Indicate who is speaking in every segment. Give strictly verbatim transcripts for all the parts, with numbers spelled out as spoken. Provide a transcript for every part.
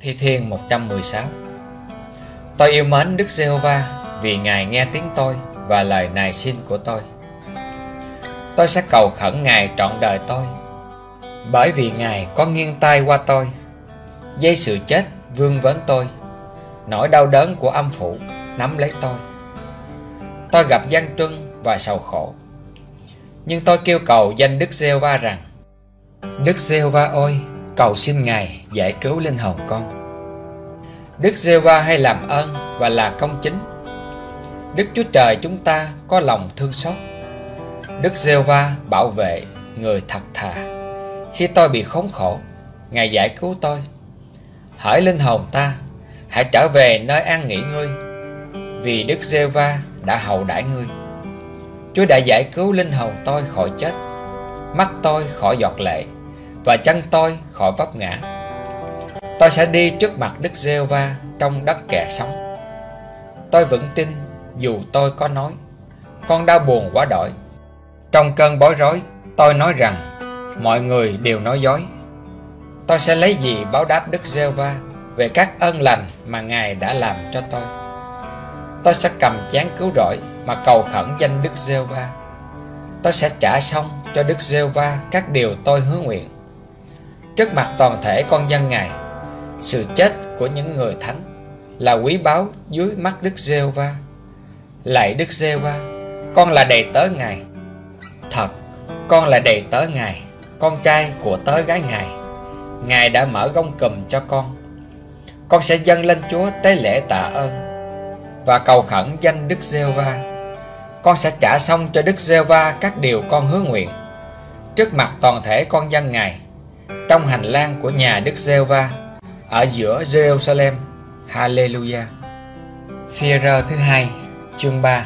Speaker 1: Thi Thiên một trăm mười sáu. Tôi yêu mến Đức Giê-hô-va vì Ngài nghe tiếng tôi và lời nài xin của tôi. Tôi sẽ cầu khẩn Ngài trọn đời tôi, bởi vì Ngài có nghiêng tai qua tôi. Dây sự chết vương vấn tôi, nỗi đau đớn của âm phủ nắm lấy tôi. Tôi gặp gian truân và sầu khổ, nhưng tôi kêu cầu danh Đức Giê-hô-va rằng: Đức Giê-hô-va ơi, cầu xin Ngài giải cứu linh hồn con. Đức Giê-hô-va hay làm ơn và là công chính. Đức Chúa Trời chúng ta có lòng thương xót. Đức Giê-hô-va bảo vệ người thật thà. Khi tôi bị khốn khổ, Ngài giải cứu tôi. Hỡi linh hồn ta, hãy trở về nơi an nghỉ ngươi, vì Đức Giê-hô-va đã hậu đãi ngươi. Chúa đã giải cứu linh hồn tôi khỏi chết, mắt tôi khỏi giọt lệ, và chân tôi khỏi vấp ngã. Tôi sẽ đi trước mặt Đức Giê-hô-va trong đất kẻ sống. Tôi vững tin dù tôi có nói: con đau buồn quá đỗi. Trong cơn bối rối, tôi nói rằng mọi người đều nói dối. Tôi sẽ lấy gì báo đáp Đức Giê-hô-va về các ơn lành mà Ngài đã làm cho tôi? Tôi sẽ cầm chén cứu rỗi mà cầu khẩn danh Đức Giê-hô-va. Tôi sẽ trả xong cho Đức Giê-hô-va các điều tôi hứa nguyện. Trước mặt toàn thể con dân Ngài, sự chết của những người thánh là quý báu dưới mắt Đức Giê-hô-va. Lạy Đức Giê-hô-va, con là đầy tớ Ngài. Thật, con là đầy tớ Ngài, con trai của tớ gái Ngài. Ngài đã mở gông cùm cho con. Con sẽ dâng lên Chúa tế lễ tạ ơn và cầu khẩn danh Đức Giê-hô-va. Con sẽ trả xong cho Đức Giê-hô-va các điều con hứa nguyện, trước mặt toàn thể con dân Ngài, trong hành lang của nhà Đức Giê-hô-va, ở giữa Jerusalem. Hallelujah. Phi-e-rơ thứ hai, chương ba.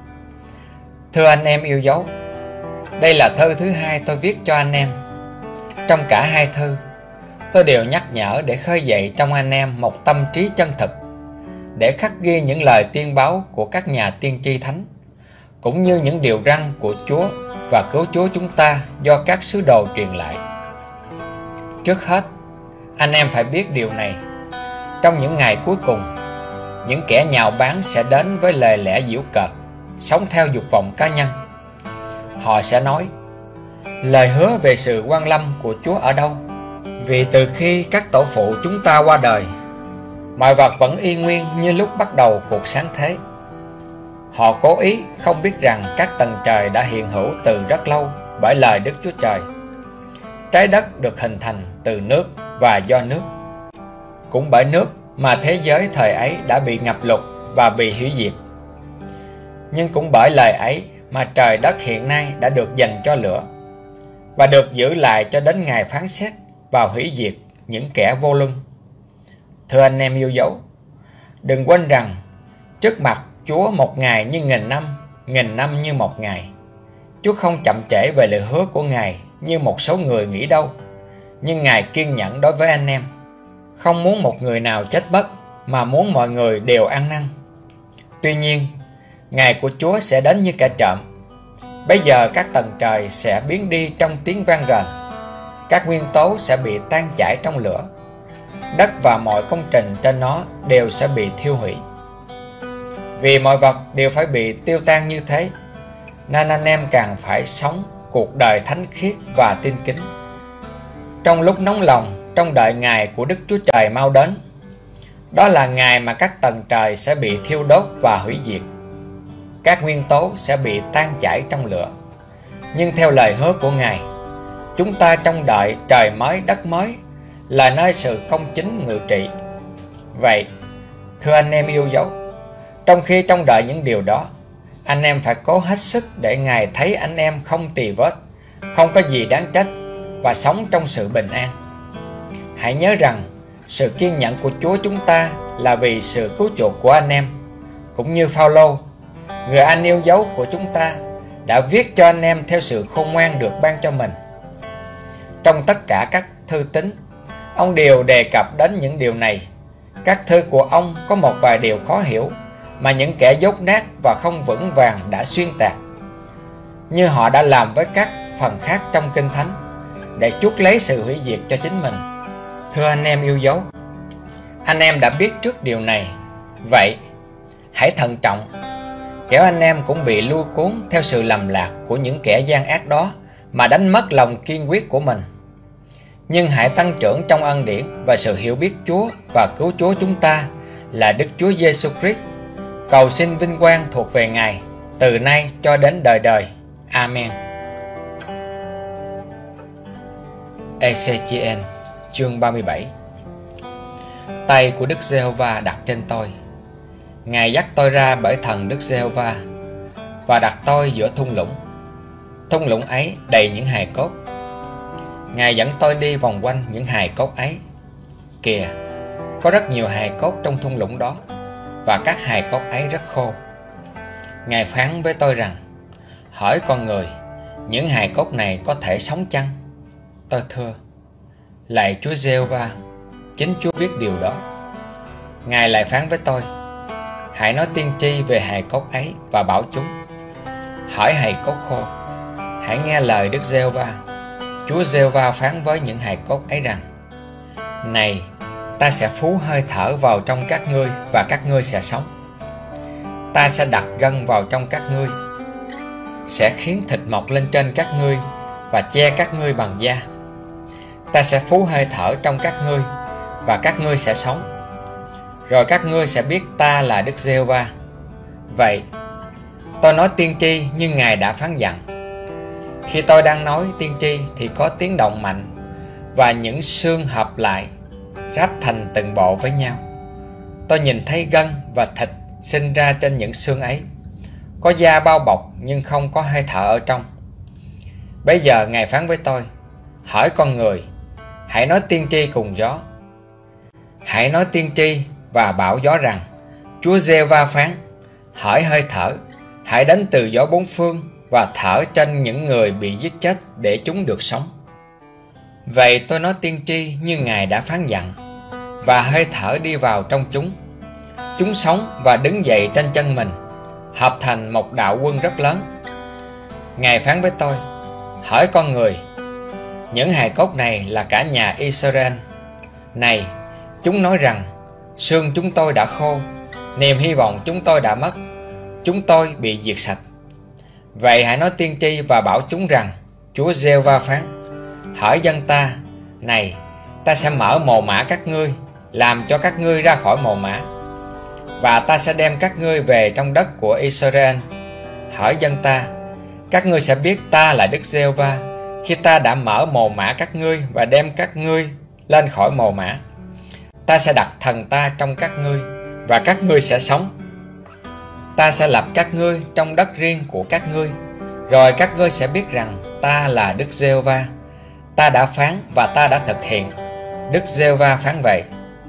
Speaker 1: Thưa anh em yêu dấu, đây là thư thứ hai tôi viết cho anh em. Trong cả hai thư, tôi đều nhắc nhở để khơi dậy trong anh em một tâm trí chân thực, để khắc ghi những lời tiên báo của các nhà tiên tri thánh, cũng như những điều răn của Chúa và cứu Chúa chúng ta do các sứ đồ truyền lại. Trước hết, anh em phải biết điều này: trong những ngày cuối cùng, những kẻ nhạo báng sẽ đến với lời lẽ giễu cợt, sống theo dục vọng cá nhân. Họ sẽ nói: lời hứa về sự quan lâm của Chúa ở đâu? Vì từ khi các tổ phụ chúng ta qua đời, mọi vật vẫn y nguyên như lúc bắt đầu cuộc sáng thế. Họ cố ý không biết rằng các tầng trời đã hiện hữu từ rất lâu bởi lời Đức Chúa Trời. Trái đất được hình thành từ nước và do nước. Cũng bởi nước mà thế giới thời ấy đã bị ngập lụt và bị hủy diệt. Nhưng cũng bởi lời ấy mà trời đất hiện nay đã được dành cho lửa, và được giữ lại cho đến ngày phán xét và hủy diệt những kẻ vô lương. Thưa anh em yêu dấu, đừng quên rằng trước mặt Chúa một ngày như nghìn năm, nghìn năm như một ngày. Chúa không chậm trễ về lời hứa của Ngài như một số người nghĩ đâu, nhưng Ngài kiên nhẫn đối với anh em, không muốn một người nào chết mất, mà muốn mọi người đều ăn năn. Tuy nhiên, ngày của Chúa sẽ đến như kẻ trộm. Bây giờ các tầng trời sẽ biến đi trong tiếng vang rền, các nguyên tố sẽ bị tan chảy trong lửa, đất và mọi công trình trên nó đều sẽ bị thiêu hủy. Vì mọi vật đều phải bị tiêu tan như thế, nên anh em càng phải sống cuộc đời thánh khiết và tin kính, trong lúc nóng lòng trong đợi ngày của Đức Chúa Trời mau đến. Đó là ngày mà các tầng trời sẽ bị thiêu đốt và hủy diệt, các nguyên tố sẽ bị tan chảy trong lửa. Nhưng theo lời hứa của Ngài, chúng ta trông đợi trời mới đất mới, là nơi sự công chính ngự trị. Vậy, thưa anh em yêu dấu, trong khi trông đợi những điều đó, anh em phải cố hết sức để Ngài thấy anh em không tì vết, không có gì đáng trách, và sống trong sự bình an. Hãy nhớ rằng sự kiên nhẫn của Chúa chúng ta là vì sự cứu chuộc của anh em, cũng như Phao-lô, người anh yêu dấu của chúng ta, đã viết cho anh em theo sự khôn ngoan được ban cho mình. Trong tất cả các thư tín, ông đều đề cập đến những điều này. Các thư của ông có một vài điều khó hiểu mà những kẻ dốt nát và không vững vàng đã xuyên tạc, như họ đã làm với các phần khác trong Kinh Thánh, để chuốc lấy sự hủy diệt cho chính mình. Thưa anh em yêu dấu, Anh em đã biết trước điều này. Vậy hãy thận trọng, kẻo anh em cũng bị lôi cuốn theo sự lầm lạc của những kẻ gian ác đó mà đánh mất lòng kiên quyết của mình. Nhưng hãy tăng trưởng trong ân điển và sự hiểu biết Chúa và cứu Chúa chúng ta là Đức Chúa Giêsu Christ. Cầu xin vinh quang thuộc về Ngài từ nay cho đến đời đời. Amen. Ê-xê-chi-ên chương ba mươi bảy. Tay của Đức Giê-hô-va đặt trên tôi. Ngài dắt tôi ra bởi thần Đức Giê-hô-va và đặt tôi giữa thung lũng. Thung lũng ấy đầy những hài cốt. Ngài dẫn tôi đi vòng quanh những hài cốt ấy. Kìa, có rất nhiều hài cốt trong thung lũng đó, và các hài cốt ấy rất khô. Ngài phán với tôi rằng: hỏi con người, những hài cốt này có thể sống chăng? Tôi thưa: lạy Chúa Giê-hô-va, chính Chúa biết điều đó. Ngài lại phán với tôi: hãy nói tiên tri về hài cốt ấy và bảo chúng: hỏi hài cốt khô, hãy nghe lời Đức Giê-hô-va. Chúa Giê-hô-va phán với những hài cốt ấy rằng: này, ta sẽ phú hơi thở vào trong các ngươi và các ngươi sẽ sống. Ta sẽ đặt gân vào trong các ngươi, sẽ khiến thịt mọc lên trên các ngươi và che các ngươi bằng da. Ta sẽ phú hơi thở trong các ngươi và các ngươi sẽ sống. Rồi các ngươi sẽ biết ta là Đức Giê-hô-va. Vậy, tôi nói tiên tri như Ngài đã phán dặn. Khi tôi đang nói tiên tri thì có tiếng động mạnh, và những xương hợp lại, ráp thành từng bộ với nhau. Tôi nhìn thấy gân và thịt sinh ra trên những xương ấy. Có da bao bọc nhưng không có hơi thở ở trong. Bây giờ Ngài phán với tôi: hỏi con người, hãy nói tiên tri cùng gió. Hãy nói tiên tri và bảo gió rằng: Chúa Giê-hô-va phán: hỡi hơi thở, hãy đến từ gió bốn phương và thở trên những người bị giết chết để chúng được sống. Vậy tôi nói tiên tri như Ngài đã phán dặn, và hơi thở đi vào trong chúng. Chúng sống và đứng dậy trên chân mình, hợp thành một đạo quân rất lớn. Ngài phán với tôi: hỡi con người, những hài cốt này là cả nhà Israel. Này, chúng nói rằng: xương chúng tôi đã khô, niềm hy vọng chúng tôi đã mất, chúng tôi bị diệt sạch. Vậy hãy nói tiên tri và bảo chúng rằng: Chúa Giê-hô-va phán: hỡi dân ta, này, ta sẽ mở mồ mả các ngươi, làm cho các ngươi ra khỏi mồ mả, và ta sẽ đem các ngươi về trong đất của Israel. Hỡi dân ta, các ngươi sẽ biết ta là Đức Giê-hô-va khi ta đã mở mồ mả các ngươi và đem các ngươi lên khỏi mồ mả. Ta sẽ đặt thần ta trong các ngươi, và các ngươi sẽ sống. Ta sẽ lập các ngươi trong đất riêng của các ngươi, rồi các ngươi sẽ biết rằng ta là Đức Giê-hô-va. Ta đã phán và ta đã thực hiện. Đức Giê-hô-va phán vậy.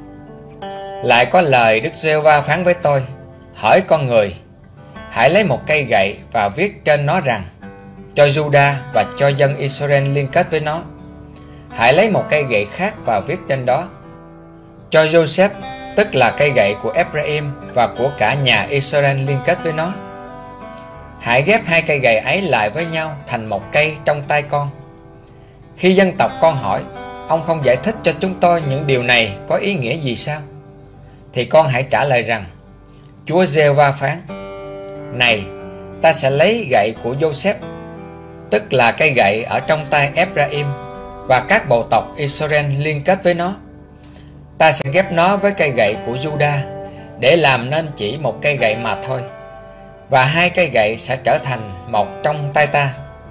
Speaker 1: Lại có lời Đức Giê-hô-va phán với tôi: hỡi con người, hãy lấy một cây gậy và viết trên nó rằng: cho Juda và cho dân Israel liên kết với nó. Hãy lấy một cây gậy khác và viết trên đó: cho Joseph, tức là cây gậy của Ephraim và của cả nhà Israel liên kết với nó. Hãy ghép hai cây gậy ấy lại với nhau thành một cây trong tay con. Khi dân tộc con hỏi: ông không giải thích cho chúng tôi những điều này có ý nghĩa gì sao? Thì con hãy trả lời rằng: Chúa Giê-hô-va phán: này, ta sẽ lấy gậy của Joseph, tức là cây gậy ở trong tay Ephraim và các bộ tộc Israel liên kết với nó. Ta sẽ ghép nó với cây gậy của Juda để làm nên chỉ một cây gậy mà thôi, và hai cây gậy sẽ trở thành một trong tay ta.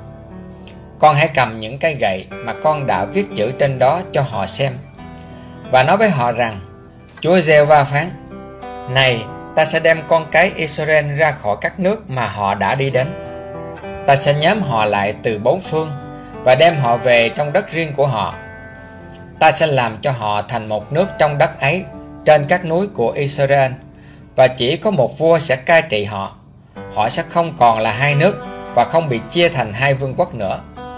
Speaker 1: Con hãy cầm những cây gậy mà con đã viết chữ trên đó cho họ xem, và nói với họ rằng: Chúa Giê-hô-va phán: này, ta sẽ đem con cái Israel ra khỏi các nước mà họ đã đi đến. Ta sẽ nhóm họ lại từ bốn phương và đem họ về trong đất riêng của họ. Ta sẽ làm cho họ thành một nước trong đất ấy, trên các núi của Israel, và chỉ có một vua sẽ cai trị họ. Họ sẽ không còn là hai nước và không bị chia thành hai vương quốc nữa.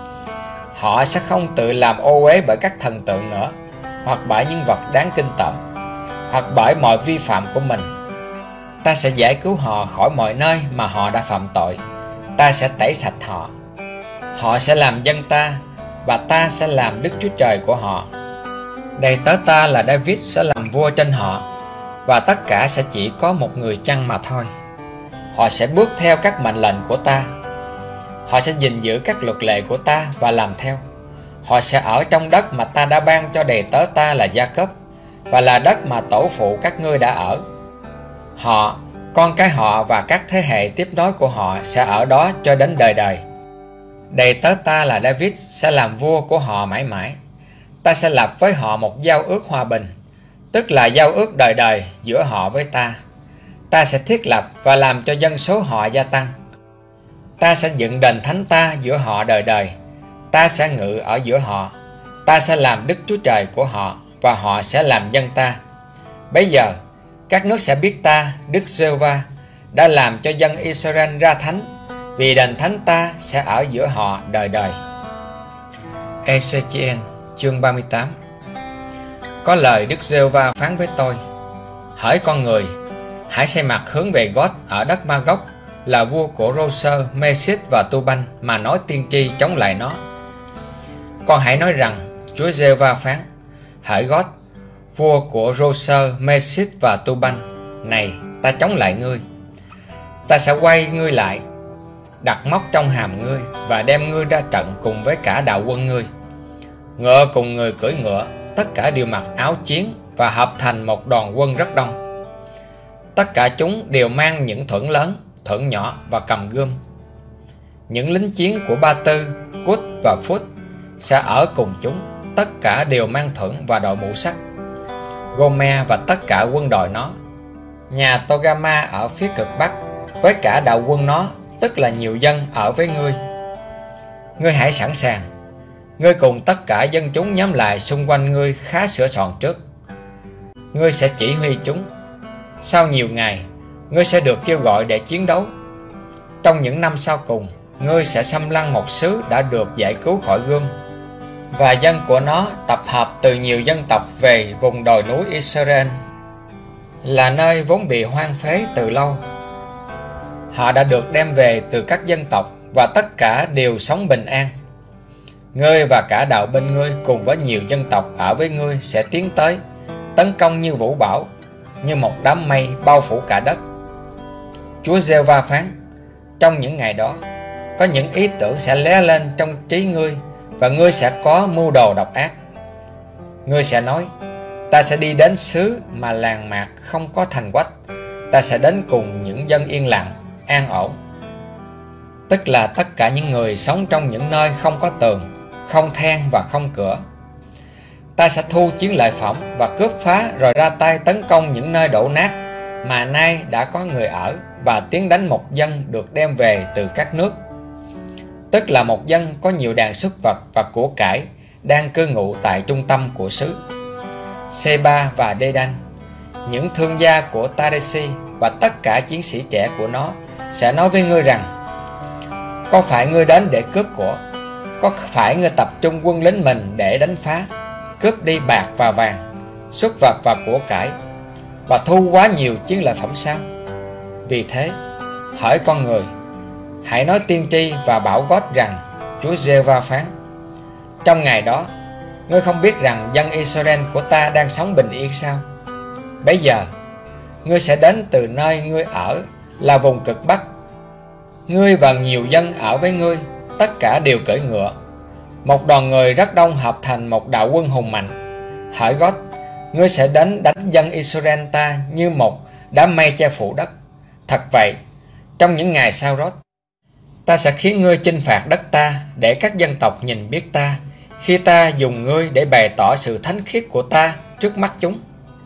Speaker 1: Họ sẽ không tự làm ô uế bởi các thần tượng nữa, hoặc bởi những vật đáng kinh tởm, hoặc bởi mọi vi phạm của mình. Ta sẽ giải cứu họ khỏi mọi nơi mà họ đã phạm tội. Ta sẽ tẩy sạch họ. Họ sẽ làm dân ta, và ta sẽ làm Đức Chúa Trời của họ. Đầy tớ ta là David sẽ làm vua trên họ, và tất cả sẽ chỉ có một người chăn mà thôi. Họ sẽ bước theo các mệnh lệnh của ta. Họ sẽ gìn giữ các luật lệ của ta và làm theo. Họ sẽ ở trong đất mà ta đã ban cho đầy tớ ta là Gia-cốp, và là đất mà tổ phụ các ngươi đã ở. Họ, con cái họ và các thế hệ tiếp nối của họ sẽ ở đó cho đến đời đời. Đầy tớ ta là David sẽ làm vua của họ mãi mãi. Ta sẽ lập với họ một giao ước hòa bình, tức là giao ước đời đời giữa họ với ta. Ta sẽ thiết lập và làm cho dân số họ gia tăng. Ta sẽ dựng đền thánh ta giữa họ đời đời. Ta sẽ ngự ở giữa họ. Ta sẽ làm Đức Chúa Trời của họ, và họ sẽ làm dân ta. Bấy giờ, các nước sẽ biết ta, Đức Giê-hô-va, đã làm cho dân Israel ra thánh, vì đền thánh ta sẽ ở giữa họ đời đời. Ê-xê-chi-ên chương ba mươi tám. Có lời Đức Giê-hô-va phán với tôi: hỡi con người, hãy xây mặt hướng về Gót ở đất Ma-gốc, là vua của Rô-sơ, Mê-xít và Tu-banh, mà nói tiên tri chống lại nó. Con hãy nói rằng: Chúa Giê-hô-va phán: hỡi Gót, vua của Rô-sơ, Mê-xít và Tu-banh, này, ta chống lại ngươi. Ta sẽ quay ngươi lại, đặt móc trong hàm ngươi, và đem ngươi ra trận cùng với cả đạo quân ngươi. Ngựa cùng người cưỡi ngựa, tất cả đều mặc áo chiến, và hợp thành một đoàn quân rất đông. Tất cả chúng đều mang những thuẫn lớn, thuẫn nhỏ và cầm gươm. Những lính chiến của Ba Tư, Cút và Phút sẽ ở cùng chúng, tất cả đều mang thuẫn và đội mũ sắt. Gô-me và tất cả quân đội nó, nhà Tô-ga-ma ở phía cực bắc, với cả đạo quân nó, tức là nhiều dân ở với ngươi. Ngươi hãy sẵn sàng. Ngươi cùng tất cả dân chúng nhóm lại xung quanh ngươi khá sửa soạn trước. Ngươi sẽ chỉ huy chúng. Sau nhiều ngày, ngươi sẽ được kêu gọi để chiến đấu. Trong những năm sau cùng, ngươi sẽ xâm lăng một xứ đã được giải cứu khỏi gươm, và dân của nó tập hợp từ nhiều dân tộc về vùng đồi núi Israel, là nơi vốn bị hoang phế từ lâu. Họ đã được đem về từ các dân tộc, và tất cả đều sống bình an. Ngươi và cả đạo bên ngươi cùng với nhiều dân tộc ở với ngươi sẽ tiến tới, tấn công như vũ bão, như một đám mây bao phủ cả đất. Chúa Giê-hô-va phán: trong những ngày đó, có những ý tưởng sẽ lóe lên trong trí ngươi, và ngươi sẽ có mưu đồ độc ác. Ngươi sẽ nói: ta sẽ đi đến xứ mà làng mạc không có thành quách. Ta sẽ đến cùng những dân yên lặng, an ổn, tức là tất cả những người sống trong những nơi không có tường, không then và không cửa. Ta sẽ thu chiến lợi phẩm và cướp phá, rồi ra tay tấn công những nơi đổ nát mà nay đã có người ở, và tiến đánh một dân được đem về từ các nước, tức là một dân có nhiều đàn súc vật và của cải đang cư ngụ tại trung tâm của xứ. Sê-ba và Đê-đan, những thương gia của Ta-đê-si và tất cả chiến sĩ trẻ của nó sẽ nói với ngươi rằng: có phải ngươi đến để cướp của? Có phải ngươi tập trung quân lính mình để đánh phá, cướp đi bạc và vàng, súc vật và của cải, và thu quá nhiều chiến lợi phẩm sao? Vì thế, hỡi con người, hãy nói tiên tri và bảo Gót rằng: Chúa Giê-hô-va phán: trong ngày đó, ngươi không biết rằng dân Israel của ta đang sống bình yên sao? Bấy giờ, ngươi sẽ đến từ nơi ngươi ở, là vùng cực bắc. Ngươi và nhiều dân ở với ngươi, tất cả đều cưỡi ngựa. Một đoàn người rất đông hợp thành một đạo quân hùng mạnh. Hỡi Gót, ngươi sẽ đến đánh dân Israel ta như một đám mây che phủ đất. Thật vậy, trong những ngày sau Rót, ta sẽ khiến ngươi chinh phạt đất ta, để các dân tộc nhìn biết ta, khi ta dùng ngươi để bày tỏ sự thánh khiết của ta trước mắt chúng.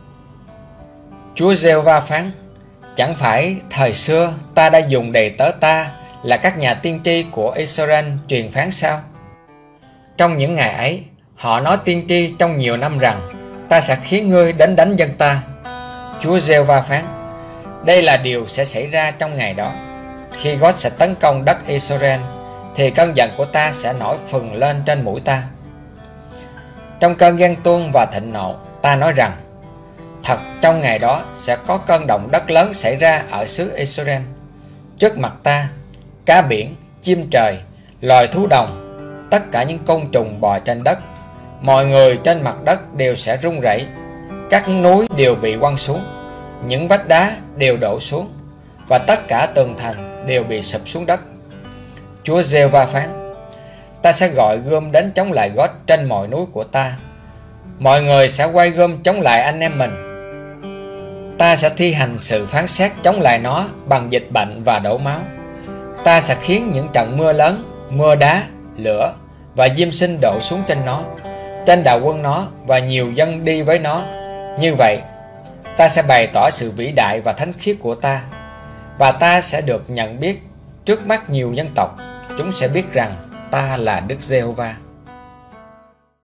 Speaker 1: Chúa Giê-hô-va phán: chẳng phải thời xưa ta đã dùng đầy tớ ta là các nhà tiên tri của Israel truyền phán sao? Trong những ngày ấy, họ nói tiên tri trong nhiều năm rằng: ta sẽ khiến ngươi đến đánh dân ta. Chúa Giê-hô-va phán: đây là điều sẽ xảy ra trong ngày đó. Khi Gót sẽ tấn công đất Israel, thì cơn giận của ta sẽ nổi phừng lên trên mũi ta. Trong cơn ghen tuông và thịnh nộ, ta nói rằng: thật trong ngày đó sẽ có cơn động đất lớn xảy ra ở xứ Israel. Trước mặt ta, cá biển, chim trời, loài thú đồng, tất cả những côn trùng bò trên đất, mọi người trên mặt đất đều sẽ rung rẩy, các núi đều bị quăng xuống, những vách đá đều đổ xuống, và tất cả tường thành đều bị sụp xuống đất. Chúa Giê-hô-va phán: ta sẽ gọi gươm đến chống lại Gog trên mọi núi của ta. Mọi người sẽ quay gươm chống lại anh em mình. Ta sẽ thi hành sự phán xét chống lại nó bằng dịch bệnh và đổ máu. Ta sẽ khiến những trận mưa lớn, mưa đá, lửa và diêm sinh đổ xuống trên nó, trên đạo quân nó và nhiều dân đi với nó. Như vậy, ta sẽ bày tỏ sự vĩ đại và thánh khiết của ta, và ta sẽ được nhận biết trước mắt nhiều dân tộc. Chúng sẽ biết rằng ta là Đức Giê-hô-va.